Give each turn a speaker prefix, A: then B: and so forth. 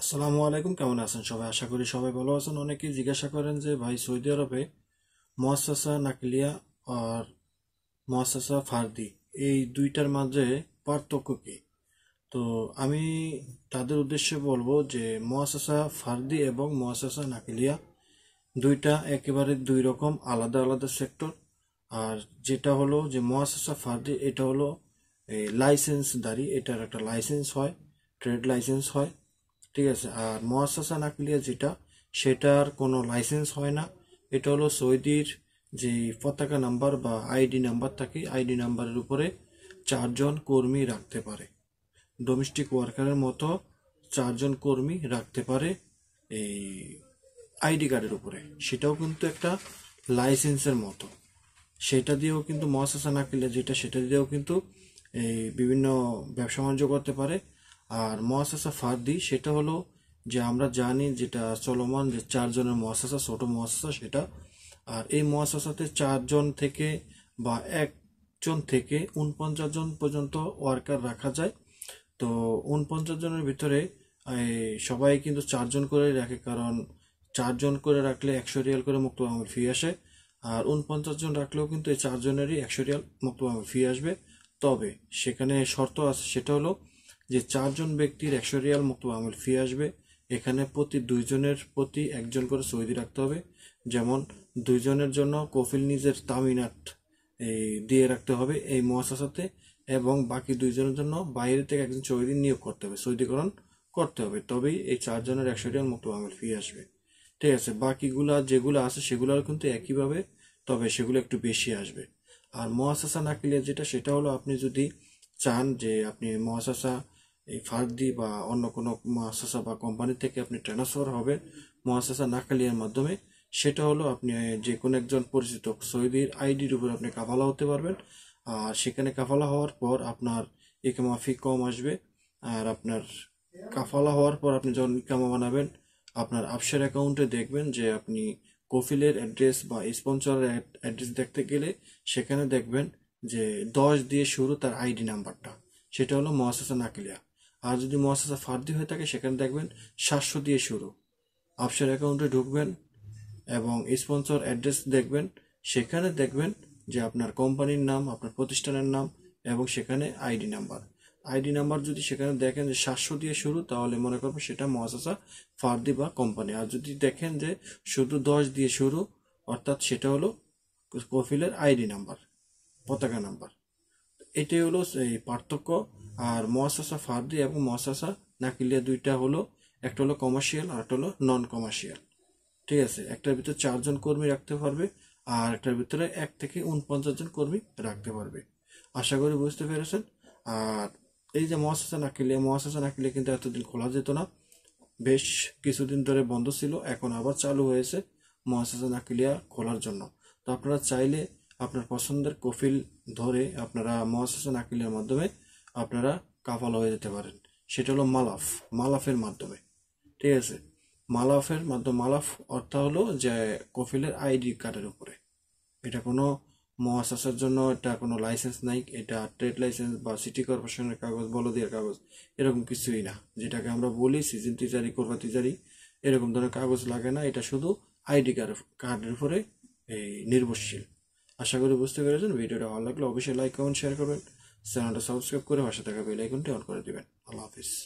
A: আসসালামু আলাইকুম, কেমন আছেন সবাই? আশা করি সবাই ভালো আছেন। অনেকেই জিজ্ঞাসা করেন যে ভাই, সৌদি আরবে মুআসসাসা নাকলিয়া আর মুআসসাসা ফার্দি এই দুইটার মাঝে পার্থক্য কি? তো আমি তাদের উদ্দেশ্যে বলবো যে মুআসসাসা ফার্দি এবং মুআসসাসা নাকলিয়া দুইটা একেবারে দুই রকম আলাদা আলাদা সেক্টর। আর যেটা হলো যে মুআসসাসা ফার্দি, এটা হলো এই লাইসেন্সদারি, এটার একটা লাইসেন্স হয়, ট্রেড লাইসেন্স হয়, ঠিক আছে। আর মুআসসাসা নাকলিয়া যেটা, সেটার কোনো লাইসেন্স হয় না। এটা হলো সৌদির যে পতাকা নাম্বার বা আইডি নাম্বার থাকে, আইডি নাম্বারের উপরে চারজন কর্মী রাখতে পারে, ডোমেস্টিক ওয়ার্কারের মতো চারজন কর্মী রাখতে পারে এই আইডি কার্ডের উপরে। সেটাও কিন্তু একটা লাইসেন্সের মতো। সেটা দিয়েও কিন্তু মুআসসাসা নাকলিয়া যেটা, সেটা দিয়েও কিন্তু এই বিভিন্ন ব্যবসা বাণিজ্য করতে পারে। আর মুআসসাসা ফার্দি সেটা হলো যে আমরা জানি যেটা চলমান যে চারজনের মুআসসাসা, ছোট মুআসসাসা সেটা। আর এই মুআসসাসাতে চারজন থেকে বা একজন থেকে 49 জন পর্যন্ত ওয়ার্কার রাখা যায়। তো 49 জনের ভিতরে সবাই কিন্তু চারজন করে রাখে, কারণ চারজন করে রাখলে 100 রিয়াল করে মুক্ত আমল ফি আসে। আর 49 জন রাখলেও কিন্তু এই চারজনেরই 100 রিয়াল মুক্ত আমল ফি আসবে। তবে সেখানে শর্ত আছে, সেটা হলো যে চারজন ব্যক্তির 100 রিয়াল মুক্ত আমল ফি আসবে। এখানে প্রতি দুইজনের প্রতি একজন করে সৌদি রাখতে হবে। যেমন দুইজনের জন্য কফিল নিজের তামিনাত এই দিয়ে রাখতে হবে এই মুআসসাসাতে, এবং বাকি দুইজনের জন্য বাইরে থেকে একজন সৌদি নিয়োগ করতে হবে, সৌদিকরণ করতে হবে। তবেই এই চারজনের 100 রিয়াল মুক্ত আমল ফি আসবে, ঠিক আছে। বাকিগুলা যেগুলো আছে সেগুলোর কিন্তু একইভাবে, তবে সেগুলো একটু বেশি আসবে। আর মুআসসাসা নাকলিয়া যেটা, সেটা হলো আপনি যদি চান যে আপনি মুআসসাসা এই ফার্দি বা অন্য কোনো মুআসসাসা বা কোম্পানি থেকে আপনি ট্রান্সফার হবেন মুআসসাসা নাকলিয়ার মাধ্যমে, সেটা হলো আপনি যে কোনো একজন পরিচিত সৌদির আইডির উপর আপনি কাফালা হতে পারবেন। আর সেখানে কাফালা হওয়ার পর আপনার ইকামা ফি কম আসবে। আর আপনার কাফালা হওয়ার পর আপনি যখন ইকামা বানাবেন, আপনার আফসার অ্যাকাউন্টে দেখবেন যে আপনি কফিলের অ্যাড্রেস বা স্পন্সরের অ্যাড্রেস দেখতে গেলে সেখানে দেখবেন যে 10 দিয়ে শুরু তার আইডি নাম্বারটা, সেটা হলো মুআসসাসা নাকলিয়া। আর যদি মুআসসাসা ফার্দি হয়ে থাকে সেখানে দেখবেন 700 দিয়ে শুরু। আফসার অ্যাকাউন্টে ঢুকবেন এবং স্পন্সর অ্যাড্রেস দেখবেন, সেখানে দেখবেন যে আপনার কোম্পানির নাম, আপনার প্রতিষ্ঠানের নাম, এবং সেখানে আইডি নাম্বার। আইডি নাম্বার যদি সেখানে দেখেন যে 700 দিয়ে শুরু, তাহলে মনে করবেন সেটা মুআসসাসা ফার্দি বা কোম্পানি। আর যদি দেখেন যে শুধু 10 দিয়ে শুরু, অর্থাৎ সেটা হলো কফিলের আইডি নাম্বার, পতাকা নাম্বার। এটাই হলো এই পার্থক্য। আর মুআসসাসা ফার্দি এবং মুআসসাসা নাকলিয়া দুইটা হলো, একটা হলো কমার্শিয়াল আর একটা হলো নন কমার্শিয়াল, ঠিক আছে। একটার ভিতরে চারজন কর্মী রাখতে পারবে, আর একটার ভিতরে 1 থেকে 49 জন কর্মী রাখতে পারবে। আশা করি বুঝতে পেরেছেন। আর এই যে মুআসসাসা নাকলিয়া কিন্তু এতদিন খোলা যেত না, বেশ কিছুদিন ধরে বন্ধ ছিল, এখন আবার চালু হয়েছে মুআসসাসা নাকলিয়া খোলার জন্য। তো আপনারা চাইলে আপনার পছন্দের কফিল ধরে আপনারা মুআসসাসা নাকলিয়ার মাধ্যমে আপনারা কাফালা হয়ে যেতে পারেন। সেটা হলো মালাফের মাধ্যমে, ঠিক আছে। মালাফ অর্থ হলো যে কফিলের আইডি কার্ডের উপরে। এটা কোনো মুআসসাসার জন্য এটা কোনো লাইসেন্স নাই, এটা ট্রেড লাইসেন্স বা সিটি কর্পোরেশনের কাগজ, বলদিয়ার কাগজ, এরকম কিছুই না। যেটাকে আমরা বলি সিজন তিজারি, কোরবা তিজারি, এরকম ধরনের কাগজ লাগে না। এটা শুধু আইডি কার্ডের উপরে এই নির্ভরশীল। আশা করি বুঝতে পেরেছেন। ভিডিওটা ভালো লাগলে অবশ্যই লাইক, কমেন্ট, শেয়ার করবেন। চ্যানেলটা সাবস্ক্রাইব করে পাশে থাকা বেল আইকনটি অন করে দিবেন। আল্লাহ হাফিজ।